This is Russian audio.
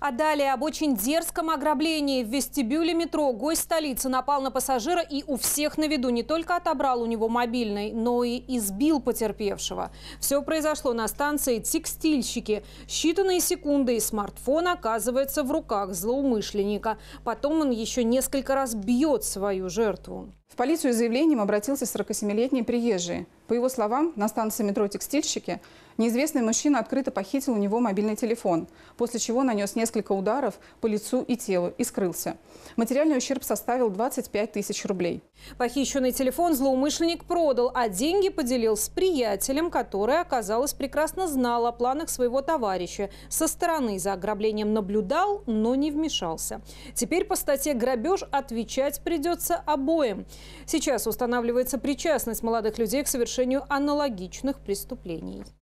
А далее об очень дерзком ограблении. В вестибюле метро гость столицы напал на пассажира и у всех на виду не только отобрал у него мобильный, но и избил потерпевшего. Все произошло на станции «Текстильщики». Считанные секунды, и смартфон оказывается в руках злоумышленника. Потом он еще несколько раз бьет свою жертву. В полицию с заявлением обратился 47-летний приезжий. По его словам, на станции метро «Текстильщики» неизвестный мужчина открыто похитил у него мобильный телефон, после чего нанес несколько ударов по лицу и телу и скрылся. Материальный ущерб составил 25 тысяч рублей. Похищенный телефон злоумышленник продал, а деньги поделил с приятелем, который, оказалось, прекрасно знал о планах своего товарища. Со стороны за ограблением наблюдал, но не вмешался. Теперь по статье «Грабеж» отвечать придется обоим. Сейчас устанавливается причастность молодых людей к совершению аналогичных преступлений.